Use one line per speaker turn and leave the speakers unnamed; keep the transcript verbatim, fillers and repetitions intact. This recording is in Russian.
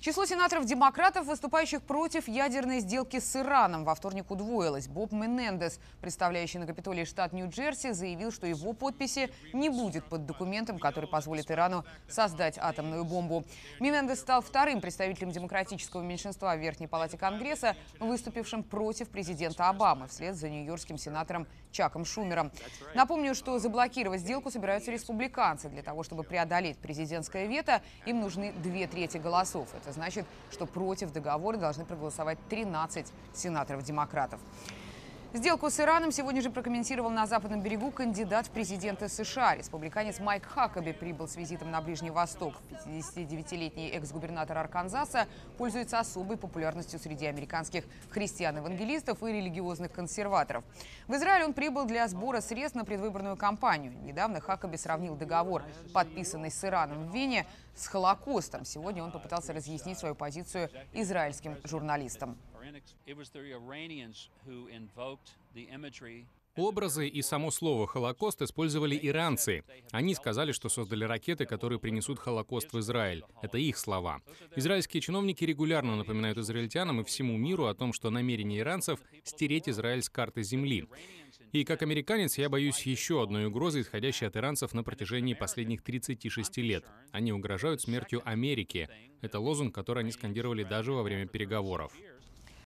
Число сенаторов-демократов, выступающих против ядерной сделки с Ираном, во вторник удвоилось. Боб Менендес, представляющий на Капитолии штат Нью-Джерси, заявил, что его подписи не будет под документом, который позволит Ирану создать атомную бомбу. Менендес стал вторым представителем демократического меньшинства в Верхней палате Конгресса, выступившим против президента Обамы, вслед за нью-йоркским сенатором Чаком Шумером. Напомню, что заблокировать сделку собираются республиканцы. Для того, чтобы преодолеть президентское вето, им нужны две трети голосов. Это значит, что против договора должны проголосовать тринадцать сенаторов-демократов. Сделку с Ираном сегодня же прокомментировал на Западном берегу кандидат в президенты США. Республиканец Майк Хакаби прибыл с визитом на Ближний Восток. пятидесятидевятилетний экс-губернатор Арканзаса пользуется особой популярностью среди американских христиан-евангелистов и религиозных консерваторов. В Израиль он прибыл для сбора средств на предвыборную кампанию. Недавно Хакаби сравнил договор, подписанный с Ираном в Вене, с Холокостом. Сегодня он попытался разъяснить свою позицию израильским журналистам.
Образы и само слово «Холокост» использовали иранцы. Они сказали, что создали ракеты, которые принесут Холокост в Израиль. Это их слова. Израильские чиновники регулярно напоминают израильтянам и всему миру о том, что намерение иранцев — стереть Израиль с карты земли. И как американец я боюсь еще одной угрозы, исходящей от иранцев на протяжении последних тридцати шести лет. Они угрожают смертью Америки. Это лозунг, который они скандировали даже во время переговоров.